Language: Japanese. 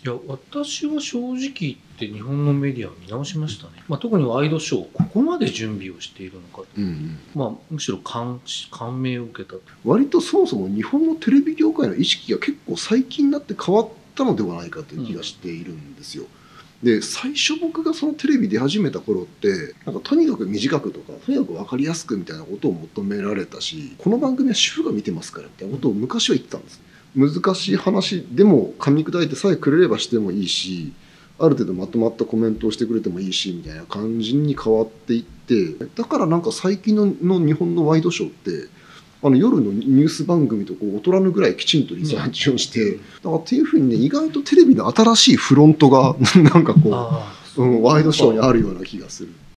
いや、私は正直言って日本のメディアを見直しましたね。特にワイドショー、ここまで準備をしているのかと、むしろ感銘を受けたと。 割とそもそも日本のテレビ業界の意識が結構最近になって変わったのではないかという気がしているんですよ。で、最初僕がそのテレビ出始めた頃ってなんかとにかく短くとかとにかく分かりやすくみたいなことを求められたし、この番組は主婦が見てますからみたいなことを昔は言ってたんです。難しい話でも噛み砕いてさえくれればしてもいいし、ある程度まとまったコメントをしてくれてもいいしみたいな感じに変わっていって、だからなんか最近の日本のワイドショーって夜のニュース番組と劣らぬぐらいきちんとリサーチをして、だからっていうふうにね、意外とテレビの新しいフロントがなんかワイドショーにあるような気がする。